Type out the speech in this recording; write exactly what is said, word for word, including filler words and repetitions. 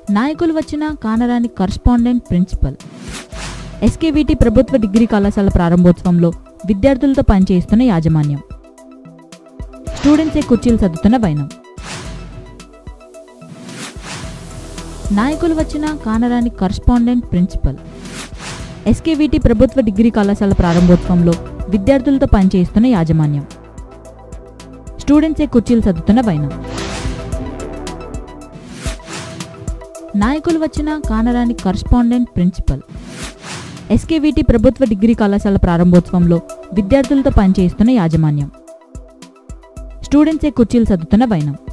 నాయకులు వచ్చిన కానరాని కరస్పాండెంట్ ప్రిన్సిపల్. ఎస్కేవిటి ప్రభుత్వ డిగ్రీ కళాశాల ప్రారంభోత్సవంలో విద్యార్థులతో పనిచేస్తున్న యాజమాన్యం. స్టూడెంట్సే కుర్చీలు సర్దుతున్న వైనం. నాయకులు వచ్చిన కానరాని కరస్పాండెంట్ ప్రిన్సిపల్. ఎస్కేవిటి ప్రభుత్వ డిగ్రీ కళాశాల ప్రారంభోత్సవంలో విద్యార్థులతో పనిచేస్తున్న యాజమాన్యం. స్టూడెంట్సే కుర్చీలు సర్దుతున్న వైనం. నాయకులు వచ్చిన కానరాని కరస్పాండెంట్ ప్రిన్సిపల్. ఎస్కేవిటి ప్రభుత్వ డిగ్రీ కళాశాల ప్రారంభోత్సవంలో విద్యార్థులతో పనిచేస్తున్న యాజమాన్యం. స్టూడెంట్సే కుర్చీలు సర్దుతున్న వైనం.